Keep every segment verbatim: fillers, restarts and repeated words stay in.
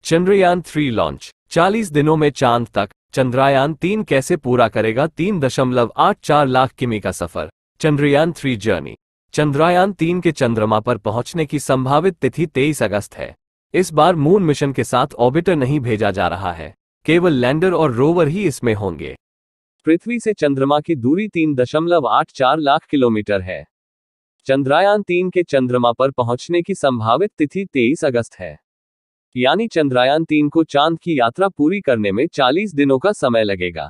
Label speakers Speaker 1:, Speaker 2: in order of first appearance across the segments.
Speaker 1: Chandrayaan three launch. चालीस दिनों में चांद तक। चंद्रयान तीन कैसे पूरा करेगा तीन दशमलव आठ चार लाख किमी का सफर। Chandrayaan three journey. चंद्रयान तीन के चंद्रमा पर पहुंचने की संभावित तिथि तेईस अगस्त है। इस बार मून मिशन के साथ ऑर्बिटर नहीं भेजा जा रहा है, केवल लैंडर और रोवर ही इसमें होंगे। पृथ्वी से चंद्रमा की दूरी तीन दशमलव आठ चार लाख किलोमीटर है। चंद्रयान तीन के चंद्रमा पर पहुंचने की संभावित तिथि तेईस अगस्त है, यानी चंद्रयान तीन को चांद की यात्रा पूरी करने में चालीस दिनों का समय लगेगा।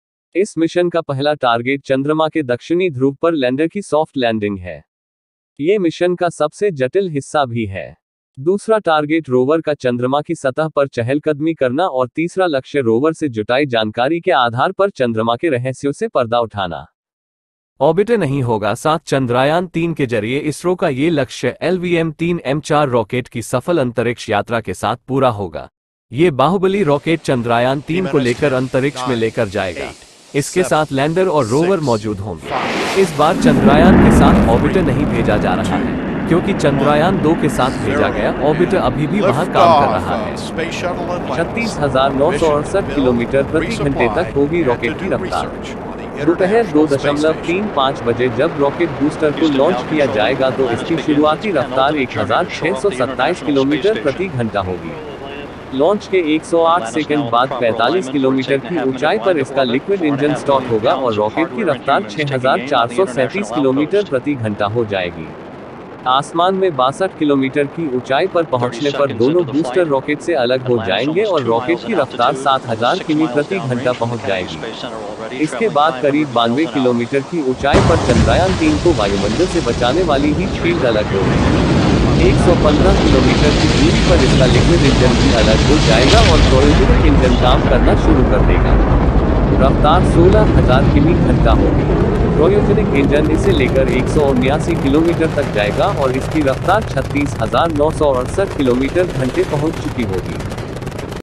Speaker 1: इस मिशन का पहला टारगेट चंद्रमा के दक्षिणी ध्रुव पर लैंडर की सॉफ्ट लैंडिंग है। ये मिशन का सबसे जटिल हिस्सा भी है। दूसरा टारगेट रोवर का चंद्रमा की सतह पर चहलकदमी करना और तीसरा लक्ष्य रोवर से जुटाई जानकारी के आधार पर चंद्रमा के रहस्यों से पर्दा उठाना। ऑर्बिटर नहीं होगा साथ। चंद्रयान तीन के जरिए इसरो का ये लक्ष्य एल वी एम तीन एम चार रॉकेट की सफल अंतरिक्ष यात्रा के साथ पूरा होगा। ये बाहुबली रॉकेट चंद्रयान तीन को लेकर अंतरिक्ष में लेकर जाएगा। इसके साथ लैंडर और रोवर मौजूद होंगे। इस बार चंद्रयान के साथ ऑर्बिटर नहीं भेजा जा रहा है, क्योंकि चंद्रयान दो के साथ भेजा गया ऑर्बिटर अभी भी वहां काम कर रहा है। छत्तीस हजार नौ सौ अड़सठ किलोमीटर प्रति घंटे तक होगी रॉकेट की रफ्तार। दोपहर दो दशमलव तीन पाँच बजे जब रॉकेट बूस्टर को लॉन्च किया जाएगा तो इसकी शुरुआती रफ्तार एक हजार छह सौ सत्ताईस किलोमीटर प्रति घंटा होगी। लॉन्च के एक सौ आठ सेकंड बाद पैंतालीस किलोमीटर की ऊंचाई पर इसका लिक्विड इंजन स्टार्ट होगा और रॉकेट की रफ्तार छह हजार चार सौ सैंतीस किलोमीटर प्रति घंटा हो जाएगी। आसमान में बासठ किलोमीटर की ऊंचाई पर पहुंचने पर दोनों बूस्टर रॉकेट से अलग हो जाएंगे और रॉकेट की रफ्तार सात हजार किमी प्रति घंटा पहुंच जाएगी। इसके बाद करीब बानवे किलोमीटर की ऊंचाई पर चंद्रयान तीन को वायुमंडल से बचाने वाली हीट शील्ड अलग होगी। एक सौ पंद्रह किलोमीटर की दूरी पर इसका लिक्विड इंजन भी अलग हो जाएगा और क्रायोजेनिक इंजन काम करना शुरू कर देगा। रफ्तार सोलह हजार किमी घंटा होगी। क्रायोजेनिक इंजन इसे लेकर एक सौ उन्यासी किलोमीटर तक जाएगा और इसकी रफ्तार छत्तीस हजार नौ सौ अड़सठ किलोमीटर घंटे पहुंच चुकी होगी।